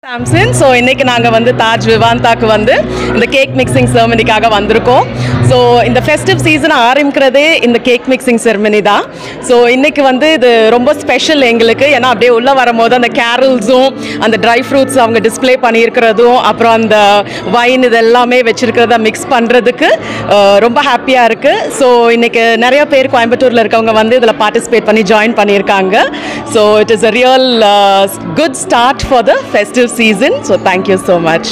Samson. So இன்னைக்கு நாங்க வந்து தாஜ் விவாந்தாக்கு வந்து இந்த கேக் மிக்சிங் செரமனிக்காக வந்திருக்கோம். ஸோ இந்த ஃபெஸ்டிவ் சீசன் ஆரம்பிக்கிறதே இந்த கேக் மிக்சிங் செரமனி தான். ஸோ இன்னைக்கு வந்து இது ரொம்ப ஸ்பெஷல் எங்களுக்கு. ஏன்னா அப்படியே உள்ளே வரும்போது அந்த கேரல்ஸும் அந்த ட்ரை ஃப்ரூட்ஸ் அவங்க டிஸ்பிளே பண்ணியிருக்கிறதும் அப்புறம் அந்த வைன் இது எல்லாமே வச்சுருக்கிறத மிக்ஸ் பண்ணுறதுக்கு ரொம்ப ஹாப்பியாக இருக்குது. ஸோ இன்னைக்கு நிறைய பேர் கோயம்புத்தூரில் இருக்கவங்க வந்து இதில் பார்ட்டிசிபேட் பண்ணி ஜாயின் பண்ணியிருக்காங்க. So it is a real good start for the festive season. So thank you so much.